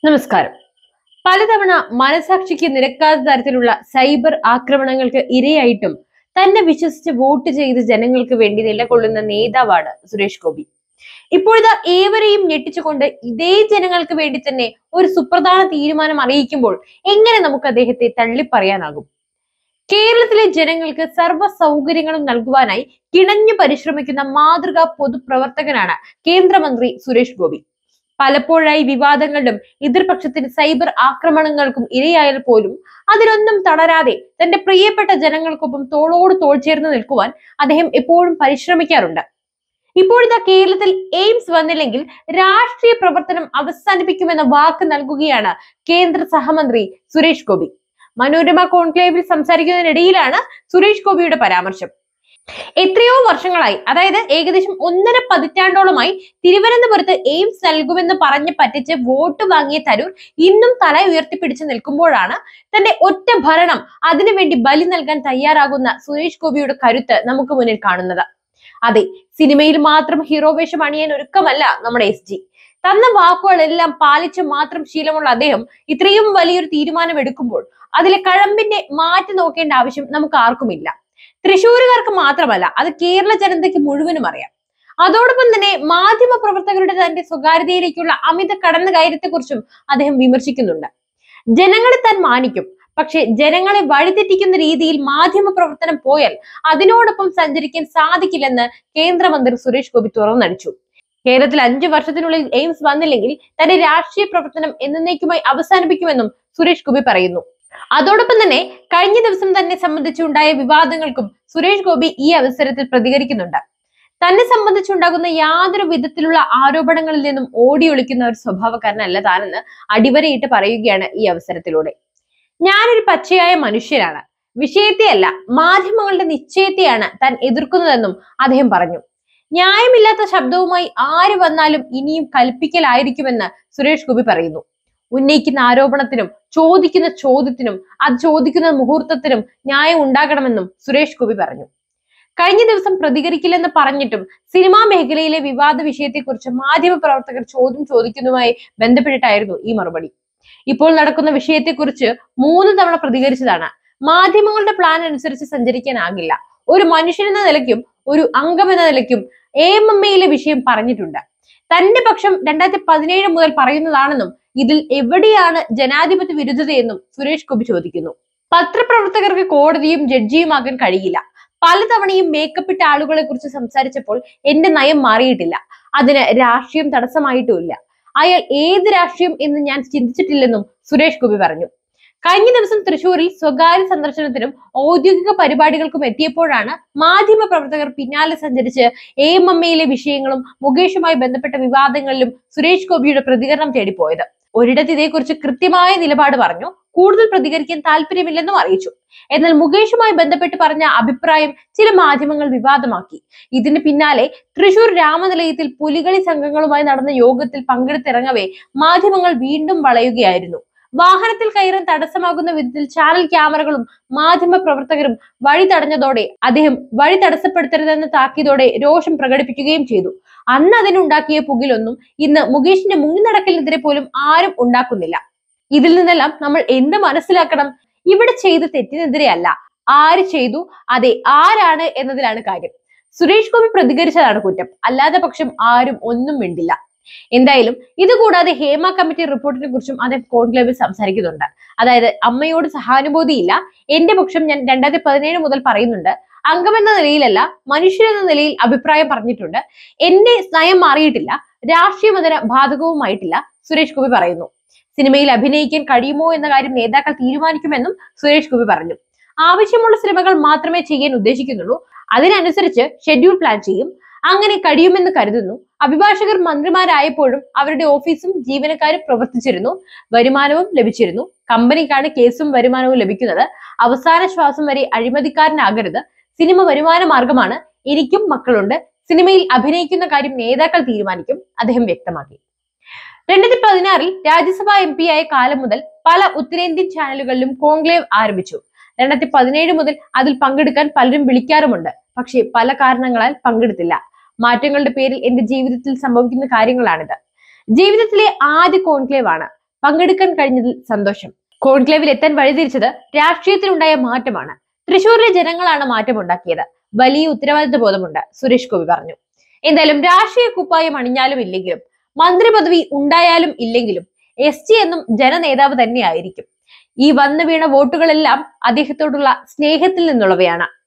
നമസ്കാരം. പലതവണ മനസാക്ഷിക്ക് നിരക്കാത്ത തരത്തിലുള്ള സൈബർ ആക്രമണങ്ങൾക്ക് ഇരയായിട്ടും തന്നെ വിശ്വസിച്ച് വോട്ട് ചെയ്ത് ജനങ്ങൾക്ക് വേണ്ടി നിലകൊള്ളുന്ന നേതാവാണ് സുരേഷ് ഗോപി. ഇപ്പോഴിതാ ഏവരെയും ഞെട്ടിച്ചുകൊണ്ട് ഇതേ ജനങ്ങൾക്ക് വേണ്ടി തന്നെ ഒരു സുപ്രധാന തീരുമാനം അറിയിക്കുമ്പോൾ എങ്ങനെ നമുക്ക് അദ്ദേഹത്തെ തള്ളിപ്പറയാനാകും? കേരളത്തിലെ ജനങ്ങൾക്ക് സർവ്വ സൗകര്യങ്ങളും നൽകുവാനായി കിണഞ്ഞു പരിശ്രമിക്കുന്ന മാതൃകാ പൊതുപ്രവർത്തകനാണ് കേന്ദ്രമന്ത്രി സുരേഷ് ഗോപി. പലപ്പോഴായി വിവാദങ്ങളിലും എതിർപക്ഷത്തിന് സൈബർ ആക്രമണങ്ങൾക്കും ഇരയായാൽ പോലും അതിലൊന്നും തളരാതെ തന്റെ പ്രിയപ്പെട്ട ജനങ്ങൾക്കൊപ്പം തോളോട് തോൾ ചേർന്ന് നിൽക്കുവാൻ അദ്ദേഹം എപ്പോഴും പരിശ്രമിക്കാറുണ്ട്. ഇപ്പോഴിതാ കേരളത്തിൽ എയിംസ് വന്നില്ലെങ്കിൽ രാഷ്ട്രീയ പ്രവർത്തനം അവസാനിപ്പിക്കുമെന്ന വാക്ക് നൽകുകയാണ് കേന്ദ്ര സഹമന്ത്രി സുരേഷ് ഗോപി. മനോരമ കോൺക്ലേവിൽ സംസാരിക്കുന്നതിനിടയിലാണ് സുരേഷ് ഗോപിയുടെ പരാമർശം. എത്രയോ വർഷങ്ങളായി, അതായത് ഏകദേശം 1.5 പതിറ്റാണ്ടോളമായി തിരുവനന്തപുരത്ത് എയിംസ് നൽകുമെന്ന് പറഞ്ഞ് പറ്റിച്ച് വോട്ട് വാങ്ങിയ തരൂർ ഇന്നും തല ഉയർത്തിപ്പിടിച്ച് നിൽക്കുമ്പോഴാണ് തന്റെ ഒറ്റ ഭരണം അതിനുവേണ്ടി ബലി നൽകാൻ തയ്യാറാകുന്ന സുരേഷ് ഗോപിയുടെ കരുത്ത് നമുക്ക് മുന്നിൽ കാണുന്നത്. അതെ, സിനിമയിൽ മാത്രം ഹീറോ വേഷം അണിയാൻ ഒരുക്കമല്ല നമ്മുടെ SG. തന്ന വാക്കുകളെല്ലാം പാലിച്ച് മാത്രം ശീലമുള്ള അദ്ദേഹം ഇത്രയും വലിയൊരു തീരുമാനം എടുക്കുമ്പോൾ അതിലെ കഴമ്പിന്റെ മാറ്റി നോക്കേണ്ട ആവശ്യം നമുക്ക് ആർക്കുമില്ല. തൃശ്ശൂരുകാർക്ക് മാത്രമല്ല, അത് കേരള ജനതയ്ക്ക് മുഴുവനും അറിയാം. അതോടൊപ്പം തന്നെ മാധ്യമ പ്രവർത്തകരുടെ തന്റെ സ്വകാര്യതയിലേക്കുള്ള അമിത കടന്നുകയറ്റത്തെക്കുറിച്ചും അദ്ദേഹം വിമർശിക്കുന്നുണ്ട്. ജനങ്ങളെ താൻ മാനിക്കും, പക്ഷെ ജനങ്ങളെ വഴിതെറ്റിക്കുന്ന രീതിയിൽ മാധ്യമ പ്രവർത്തനം പോയാൽ അതിനോടൊപ്പം സഞ്ചരിക്കാൻ സാധിക്കില്ലെന്ന് കേന്ദ്രമന്ത്രി സുരേഷ് ഗോപി തുറന്നടിച്ചു. കേരളത്തിൽ 5 വർഷത്തിനുള്ളിൽ എയിംസ് വന്നില്ലെങ്കിൽ തന്റെ രാഷ്ട്രീയ പ്രവർത്തനം എന്നേക്കുമായി അവസാനിപ്പിക്കുമെന്നും സുരേഷ് ഗോപി പറയുന്നു. അതോടൊപ്പം തന്നെ കഴിഞ്ഞ ദിവസം തന്നെ സംബന്ധിച്ചുണ്ടായ വിവാദങ്ങൾക്കും സുരേഷ് ഗോപി ഈ അവസരത്തിൽ പ്രതികരിക്കുന്നുണ്ട്. തന്നെ സംബന്ധിച്ചുണ്ടാകുന്ന യാതൊരു വിധത്തിലുള്ള ആരോപണങ്ങളിൽ നിന്നും ഓടിയൊളിക്കുന്ന ഒരു സ്വഭാവക്കാരനല്ല താനെന്ന് അടിവരയിട്ട് പറയുകയാണ് ഈ അവസരത്തിലൂടെ. ഞാനൊരു പച്ചയായ മനുഷ്യനാണ്, വിഷയത്തെയല്ല മാധ്യമങ്ങളുടെ നിശ്ചയത്തെയാണ് താൻ എതിർക്കുന്നതെന്നും അദ്ദേഹം പറഞ്ഞു. ന്യായമില്ലാത്ത ശബ്ദവുമായി ആര് വന്നാലും ഇനിയും കൽപ്പിക്കലായിരിക്കുമെന്ന് സുരേഷ് ഗോപി പറയുന്നു. ഉന്നയിക്കുന്ന ആരോപണത്തിനും ചോദിക്കുന്ന ചോദ്യത്തിനും അത് ചോദിക്കുന്ന മുഹൂർത്തത്തിനും ന്യായം ഉണ്ടാകണമെന്നും സുരേഷ് ഗോപി പറഞ്ഞു. കഴിഞ്ഞ ദിവസം പ്രതികരിക്കില്ലെന്ന് പറഞ്ഞിട്ടും സിനിമാ മേഖലയിലെ വിവാദ വിഷയത്തെക്കുറിച്ച് മാധ്യമ പ്രവർത്തകർ ചോദ്യം ചോദിക്കുന്നതുമായി ബന്ധപ്പെട്ടിട്ടായിരുന്നു ഈ മറുപടി. ഇപ്പോൾ നടക്കുന്ന വിഷയത്തെക്കുറിച്ച് 3 തവണ പ്രതികരിച്ചതാണ്. മാധ്യമങ്ങളുടെ പ്ലാൻ അനുസരിച്ച് സഞ്ചരിക്കാനാകില്ല. ഒരു മനുഷ്യനെന്ന നിലയ്ക്കും ഒരു അംഗമെന്ന നിലയ്ക്കും AMMയിലെ വിഷയം പറഞ്ഞിട്ടുണ്ട്. തന്റെ പക്ഷം 2017 മുതൽ പറയുന്നതാണെന്നും ഇതിൽ എവിടെയാണ് ജനാധിപത്യ വിരുദ്ധതയെന്നും സുരേഷ് ഗോപി ചോദിക്കുന്നു. പത്രപ്രവർത്തകർക്ക് കോടതിയും ജഡ്ജിയുമാകാൻ കഴിയില്ല. പലതവണയും മേക്കപ്പിട്ട ആളുകളെ കുറിച്ച് സംസാരിച്ചപ്പോൾ എന്റെ നയം മാറിയിട്ടില്ല. അതിന് രാഷ്ട്രീയം തടസ്സമായിട്ടുമില്ല. അയാൾ ഏത് രാഷ്ട്രീയം എന്ന് ഞാൻ ചിന്തിച്ചിട്ടില്ലെന്നും സുരേഷ് ഗോപി പറഞ്ഞു. കഴിഞ്ഞ ദിവസം തൃശ്ശൂരിൽ സ്വകാര്യ സന്ദർശനത്തിനും ഔദ്യോഗിക പരിപാടികൾക്കും എത്തിയപ്പോഴാണ് മാധ്യമ പ്രവർത്തകർ പിന്നാലെ സഞ്ചരിച്ച് AMMയിലെ വിഷയങ്ങളും മുകേഷുമായി ബന്ധപ്പെട്ട വിവാദങ്ങളിലും സുരേഷ് ഗോപിയുടെ പ്രതികരണം തേടിപ്പോയത്. ഒരിടത്ത് ഇതേക്കുറിച്ച് കൃത്യമായ നിലപാട് പറഞ്ഞു, കൂടുതൽ പ്രതികരിക്കാൻ താല്പര്യമില്ലെന്നും അറിയിച്ചു. എന്നാൽ മുകേഷുമായി ബന്ധപ്പെട്ട് പറഞ്ഞ അഭിപ്രായം ചില മാധ്യമങ്ങൾ വിവാദമാക്കി. ഇതിന് പിന്നാലെ തൃശൂർ രാമനിലയത്തിൽ പുലികളി സംഘങ്ങളുമായി നടന്ന യോഗത്തിൽ പങ്കെടുത്തിറങ്ങവേ മാധ്യമങ്ങൾ വീണ്ടും വളയുകയായിരുന്നു. വാഹനത്തിൽ കയറാൻ തടസ്സമാകുന്ന വിധത്തിൽ ചാനൽ ക്യാമറകളും മാധ്യമ പ്രവർത്തകരും വഴി തടഞ്ഞതോടെ അദ്ദേഹം വഴി തടസ്സപ്പെടുത്തരുതെന്ന താക്കീതോടെ രോഷം പ്രകടിപ്പിക്കുകയും ചെയ്തു. അന്ന് അതിനുണ്ടാക്കിയ പുകിലൊന്നും ഇന്ന് മുകേഷിന്റെ മുങ്ങിനടക്കലിനെതിരെ പോലും ആരും ഉണ്ടാക്കുന്നില്ല. ഇതിൽ നിന്നെല്ലാം നമ്മൾ എന്ത് മനസ്സിലാക്കണം? ഇവിടെ ചെയ്ത തെറ്റിനെതിരെ അല്ല, ആര് ചെയ്തു, അതെ ആരാണ് എന്നതിലാണ് കാര്യം. സുരേഷ് ഗോപി പ്രതികരിച്ചതാണ് കുറ്റം, അല്ലാതെ പക്ഷം ആരും ഒന്നും മിണ്ടില്ല. എന്തായാലും ഇതുകൂടാതെ ഹേമ കമ്മിറ്റി റിപ്പോർട്ടിനെ കുറിച്ചും അദ്ദേഹം കോൺക്ലേവിൽ സംസാരിക്കുന്നുണ്ട്. അതായത് അമ്മയോട് സഹാനുഭൂതിയില്ല, എന്റെ പക്ഷം ഞാൻ 2017 മുതൽ പറയുന്നുണ്ട്. അംഗമെന്ന നിലയിലല്ല, മനുഷ്യരെന്ന നിലയിൽ അഭിപ്രായം പറഞ്ഞിട്ടുണ്ട്. എന്റെ നയം മാറിയിട്ടില്ല, രാഷ്ട്രീയം അതിന് ബാധകവുമായിട്ടില്ല, സുരേഷ് ഗോപി പറയുന്നു. സിനിമയിൽ അഭിനയിക്കാൻ കഴിയുമോ എന്ന കാര്യം നേതാക്കൾ തീരുമാനിക്കുമെന്നും സുരേഷ് ഗോപി പറഞ്ഞു. ആവശ്യമുള്ള സിനിമകൾ മാത്രമേ ചെയ്യാൻ ഉദ്ദേശിക്കുന്നുള്ളൂ, അതിനനുസരിച്ച് ഷെഡ്യൂൾ പ്ലാൻ ചെയ്യും. അങ്ങനെ കഴിയുമെന്ന് കരുതുന്നു. അഭിഭാഷകർ മന്ത്രിമാരായപ്പോഴും അവരുടെ ഓഫീസും ജീവനക്കാരും പ്രവർത്തിച്ചിരുന്നു, വരുമാനവും ലഭിച്ചിരുന്നു. കമ്പനിക്കാണ് കേസും വരുമാനവും ലഭിക്കുന്നത്. അവസാന ശ്വാസം വരെ അഴിമതിക്കാരനാകരുത്. സിനിമ വരുമാന മാർഗമാണ്. എനിക്കും മക്കളുണ്ട്. സിനിമയിൽ അഭിനയിക്കുന്ന കാര്യം നേതാക്കൾ തീരുമാനിക്കും, അദ്ദേഹം വ്യക്തമാക്കി. 2016 രാജ്യസഭാ MP ആയ കാലം മുതൽ പല ഉത്തരേന്ത്യൻ ചാനലുകളിലും കോൺക്ലേവ് ആരംഭിച്ചു. 2017 മുതൽ അതിൽ പങ്കെടുക്കാൻ പലരും വിളിക്കാറുമുണ്ട്. പക്ഷേ പല കാരണങ്ങളാൽ പങ്കെടുത്തില്ല. മാറ്റങ്ങളുടെ പേരിൽ എന്റെ ജീവിതത്തിൽ സംഭവിക്കുന്ന കാര്യങ്ങളാണിത്. ജീവിതത്തിലെ ആദ്യ കോൺക്ലേവ് ആണ്. പങ്കെടുക്കാൻ കഴിഞ്ഞതിൽ സന്തോഷം. കോൺക്ലേവിൽ എത്താൻ വഴിതിരിച്ചത് രാഷ്ട്രീയത്തിലുണ്ടായ മാറ്റമാണ്. തൃശൂരിലെ ജനങ്ങളാണ് മാറ്റമുണ്ടാക്കിയത്. വലിയ ഉത്തരവാദിത്വ ബോധമുണ്ട്, സുരേഷ് ഗോപി പറഞ്ഞു. എന്തായാലും രാഷ്ട്രീയ കുപ്പായം അണിഞ്ഞാലും ഇല്ലെങ്കിലും മന്ത്രി പദവി ഉണ്ടായാലും ഇല്ലെങ്കിലും SG എന്നും ജനനേതാവ് തന്നെയായിരിക്കും. ഈ വന്നു വീണ വോട്ടുകളെല്ലാം അദ്ദേഹത്തോടുള്ള സ്നേഹത്തിൽ നിന്നുള്ളവയാണ്.